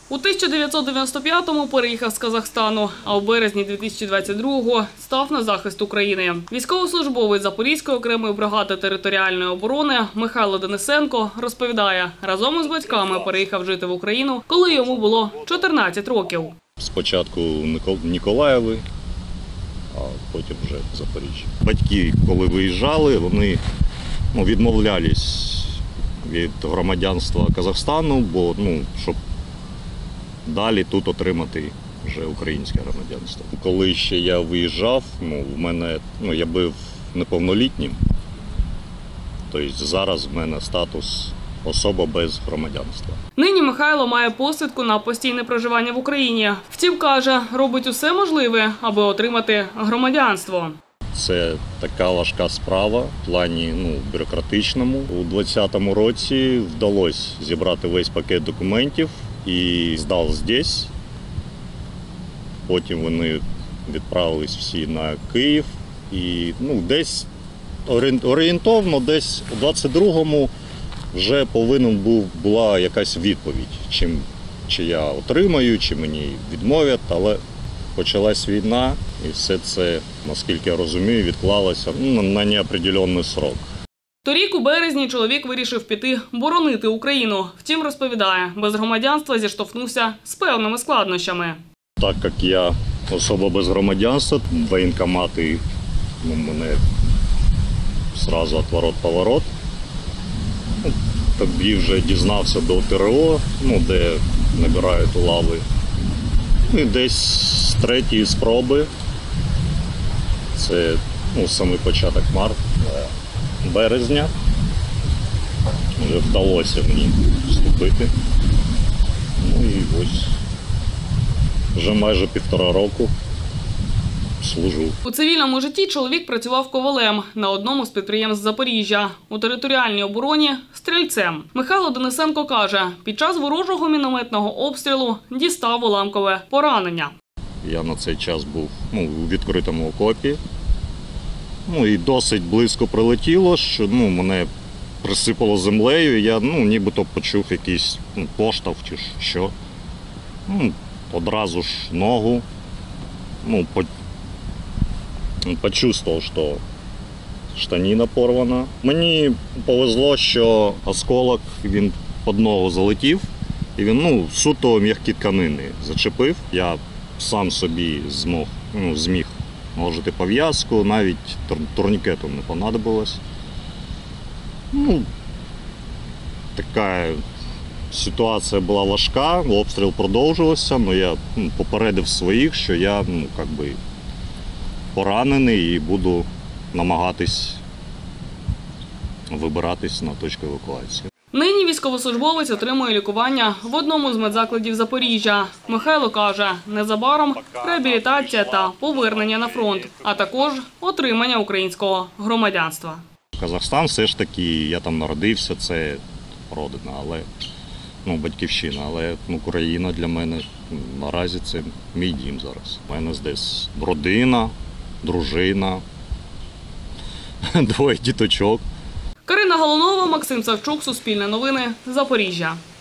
У 1995-му переїхав з Казахстану, а у березні 2022-го став на захист України. Військовослужбовець Запорізької окремої бригади територіальної оборони Михайло Денисенко розповідає, разом із батьками переїхав жити в Україну, коли йому було 14 років. Спочатку в Ніколаєві, а потім вже в Запоріжжі. Батьки, коли виїжджали, вони відмовлялись від громадянства Казахстану, бо щоб далі тут отримати вже українське громадянство. Коли ще я виїжджав, я був неповнолітнім, тобто зараз в мене статус особа без громадянства. Нині Михайло має посвідку на постійне проживання в Україні. Втім, каже, робить усе можливе, аби отримати громадянство. Це така важка справа в плані бюрократичному. У 2020 році вдалося зібрати весь пакет документів і здав здесь. Потім вони відправились всі на Київ. І десь орієнтовно, десь у 22-му вже була якась відповідь, чи я отримаю, чи мені відмовлять, але почалась війна і все це, наскільки я розумію, відклалося на неопределений срок. Торік у березні чоловік вирішив піти боронити Україну. Втім, розповідає, без громадянства зіштовхнувся з певними складнощами. Так як я особа без громадянства, воєнкомати мене одразу отворот-поворот. Тоді вже дізнався до ТРО, де набирають лави. І десь з третьої спроби, це самий початок березня, вже вдалося мені вступити. І ось вже майже 1,5 року служу. У цивільному житті чоловік працював ковалем на одному з підприємств Запоріжжя. У територіальній обороні – стрільцем. Михайло Денисенко каже, під час ворожого мінометного обстрілу дістав уламкове поранення. Я на цей час був у відкритому окопі. І досить близько прилетіло, що мене присипало землею. Я нібито почув якийсь поштовх чи що. Одразу ж ногу. Почувствовал, що штанина порвана. Мені повезло, що осколок він під ногу залетів, і він суто м'які тканини зачепив. Я сам собі зміг наложити пов'язку, навіть турнікету не понадобилось. Така ситуація була важка, обстріл продовжувався, але я попередив своїх, що я поранений і буду намагатись вибиратись на точку евакуації. Нині військовослужбовець отримує лікування в одному з медзакладів Запоріжжя. Михайло каже, незабаром реабілітація та повернення на фронт, а також отримання українського громадянства. Казахстан все ж таки, я там народився, це родина, але батьківщина, але Україна для мене наразі це мій дім зараз. У мене здесь родина, дружина, 2 діточок. Карина Галунова, Максим Савчук, Суспільне новини, Запоріжжя.